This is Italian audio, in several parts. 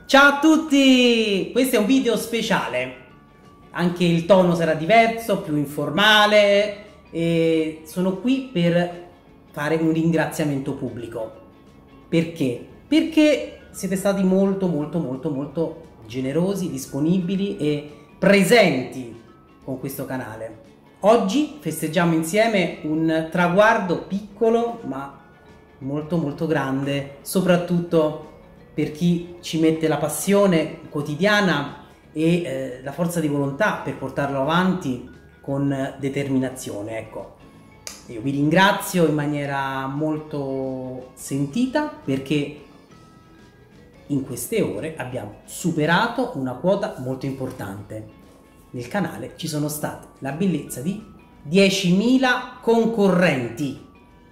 Ciao a tutti! Questo è un video speciale, anche il tono sarà diverso, più informale e sono qui per fare un ringraziamento pubblico. Perché? Perché siete stati molto generosi, disponibili e presenti con questo canale. Oggi festeggiamo insieme un traguardo piccolo ma molto grande, soprattutto per chi ci mette la passione quotidiana e la forza di volontà per portarlo avanti con determinazione. Ecco, io vi ringrazio in maniera molto sentita perché in queste ore abbiamo superato una quota molto importante. Nel canale ci sono state la bellezza di 10.000 concorrenti.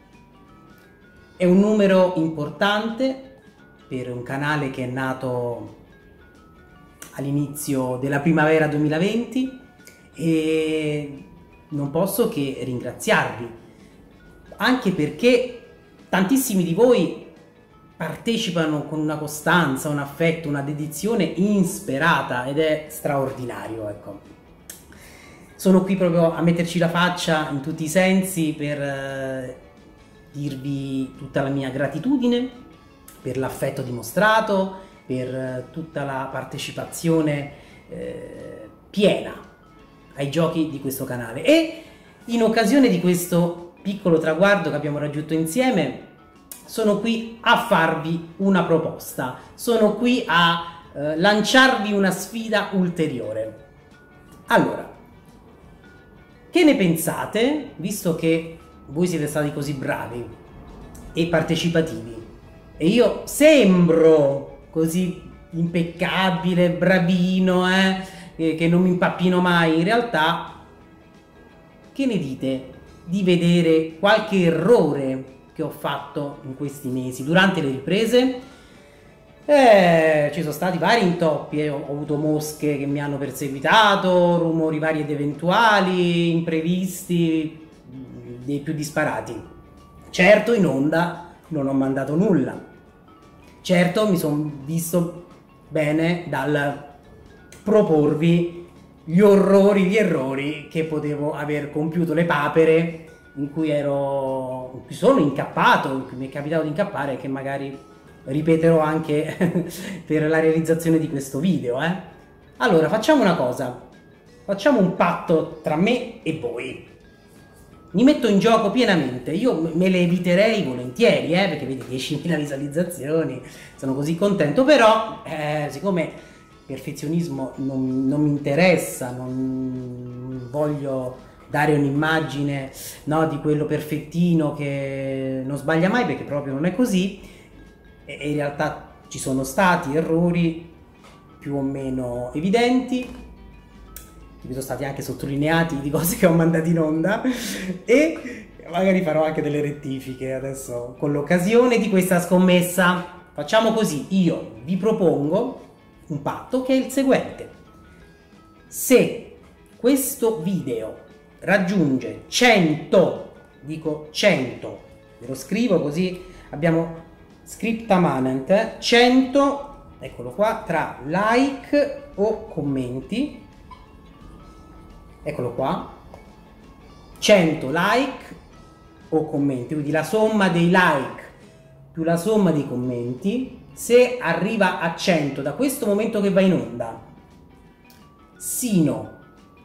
È un numero importante per un canale che è nato all'inizio della primavera 2020 e non posso che ringraziarvi, anche perché tantissimi di voi partecipano con una costanza, un affetto, una dedizione insperata ed è straordinario, ecco. Sono qui proprio a metterci la faccia in tutti i sensi per dirvi tutta la mia gratitudine per l'affetto dimostrato, per tutta la partecipazione piena ai giochi di questo canale. E in occasione di questo piccolo traguardo che abbiamo raggiunto insieme, sono qui a farvi una proposta, sono qui a lanciarvi una sfida ulteriore. Allora, che ne pensate, visto che voi siete stati così bravi e partecipativi e io sembro così impeccabile, bravino, che non mi impappino mai, in realtà che ne dite di vedere qualche errore che ho fatto in questi mesi durante le riprese? Ci sono stati vari intoppi, ho avuto mosche che mi hanno perseguitato, rumori vari ed eventuali, imprevisti, dei più disparati. Certo, in onda non ho mandato nulla. Certo, mi sono visto bene dal proporvi gli orrori, gli errori che potevo aver compiuto, le papere in cui sono incappato, in cui mi è capitato di incappare e che magari ripeterò anche per la realizzazione di questo video. Allora, facciamo una cosa, facciamo un patto tra me e voi. Mi metto in gioco pienamente, io me le eviterei volentieri, perché vedi 10.000 visualizzazioni, sono così contento, però siccome perfezionismo non mi interessa, non voglio dare un'immagine, no, di quello perfettino che non sbaglia mai, perché proprio non è così, e in realtà ci sono stati errori più o meno evidenti, che sono stati anche sottolineati di cose che ho mandato in onda e magari farò anche delle rettifiche adesso con l'occasione di questa scommessa. Facciamo così, io vi propongo un patto che è il seguente: se questo video raggiunge 100, dico 100, ve lo scrivo così abbiamo scripta manent, 100, eccolo qua, tra like o commenti, eccolo qua, 100 like o commenti, quindi la somma dei like più la somma dei commenti, se arriva a 100 da questo momento che va in onda sino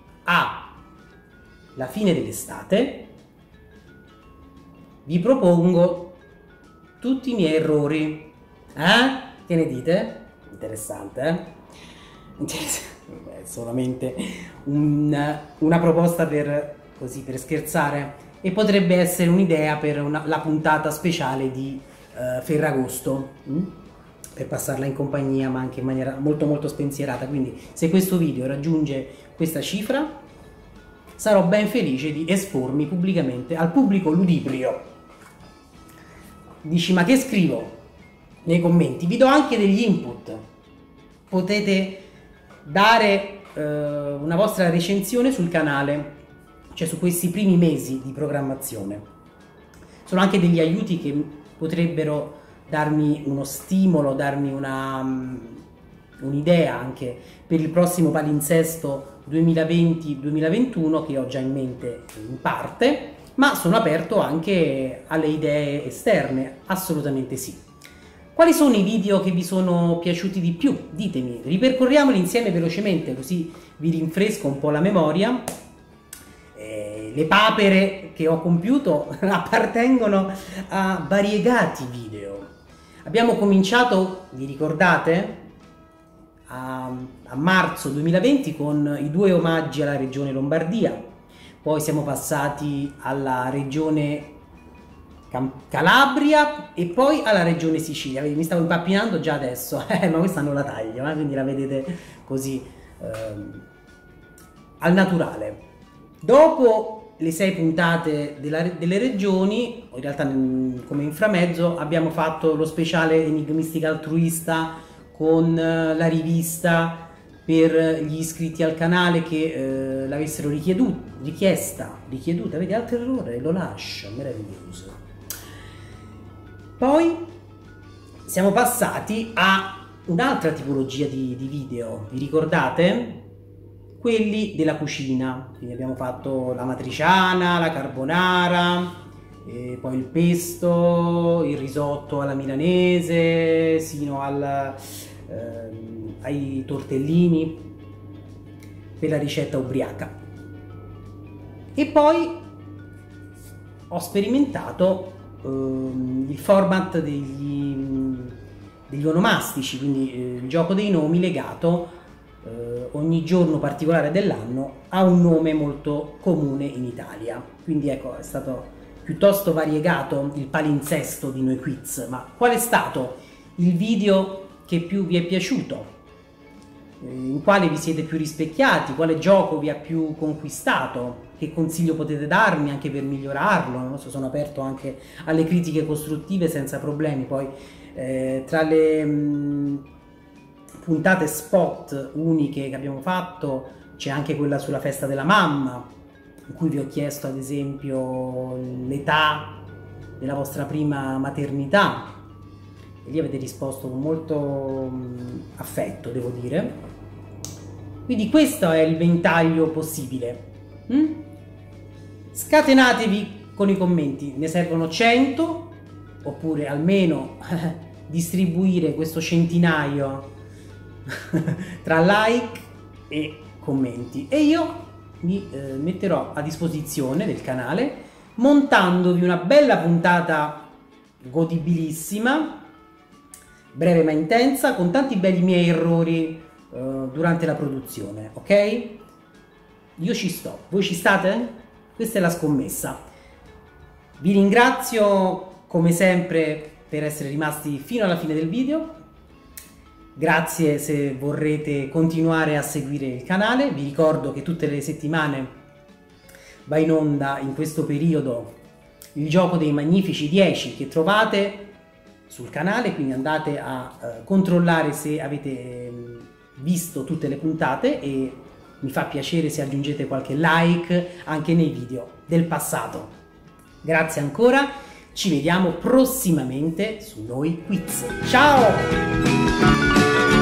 alla fine dell'estate, vi propongo tutti i miei errori. Che ne dite? Interessante, È solamente una proposta per scherzare, e potrebbe essere un'idea per la puntata speciale di Ferragosto, per passarla in compagnia ma anche in maniera molto spensierata. Quindi se questo video raggiunge questa cifra sarò ben felice di espormi pubblicamente al pubblico ludibrio. Dici, ma che scrivo nei commenti? Vi do anche degli input, potete dare una vostra recensione sul canale, cioè su questi primi mesi di programmazione. Sono anche degli aiuti che potrebbero darmi uno stimolo, darmi una un'idea anche per il prossimo palinsesto 2020-2021 che ho già in mente in parte, ma sono aperto anche alle idee esterne, assolutamente sì. Quali sono i video che vi sono piaciuti di più? Ditemi, ripercorriamoli insieme velocemente così vi rinfresco un po' la memoria. Le papere che ho compiuto appartengono a variegati video. Abbiamo cominciato, vi ricordate, a marzo 2020 con i 2 omaggi alla regione Lombardia, poi siamo passati alla regione Calabria e poi alla regione Sicilia. Mi stavo impappinando già adesso, ma questa non la taglio, quindi la vedete così al naturale. Dopo le 6 puntate delle regioni, in realtà come inframezzo, abbiamo fatto lo speciale Enigmistica Altruista con la rivista per gli iscritti al canale che l'avessero richieduta, vedi, altro errore, lo lascio, meraviglioso. Poi siamo passati a un'altra tipologia di video, vi ricordate? Quelli della cucina, quindi abbiamo fatto la matriciana, la carbonara, poi il pesto, il risotto alla milanese, sino ai tortellini per la ricetta ubriaca. E poi ho sperimentato il format degli onomastici, quindi il gioco dei nomi legato ogni giorno particolare dell'anno ha un nome molto comune in Italia. Quindi ecco, è stato piuttosto variegato il palinsesto di Noi Quiz. Ma qual è stato il video che più vi è piaciuto? In quale vi siete più rispecchiati? Quale gioco vi ha più conquistato? Che consiglio potete darmi anche per migliorarlo? Non so, sono aperto anche alle critiche costruttive senza problemi. Poi tra le puntate spot uniche che abbiamo fatto c'è anche quella sulla festa della mamma, in cui vi ho chiesto ad esempio l'età della vostra prima maternità e lì avete risposto con molto affetto, devo dire. Quindi questo è il ventaglio possibile. Scatenatevi con i commenti, ne servono 100, oppure almeno distribuire questo centinaio tra like e commenti, e io mi metterò a disposizione del canale montandovi una bella puntata godibilissima, breve ma intensa, con tanti belli miei errori durante la produzione, ok? Io ci sto, voi ci state? Questa è la scommessa. Vi ringrazio come sempre per essere rimasti fino alla fine del video. Grazie se vorrete continuare a seguire il canale. Vi ricordo che tutte le settimane va in onda in questo periodo il gioco dei magnifici 10 che trovate sul canale, quindi andate a controllare se avete visto tutte le puntate e mi fa piacere se aggiungete qualche like anche nei video del passato. Grazie ancora, ci vediamo prossimamente su Noi Quiz. Ciao!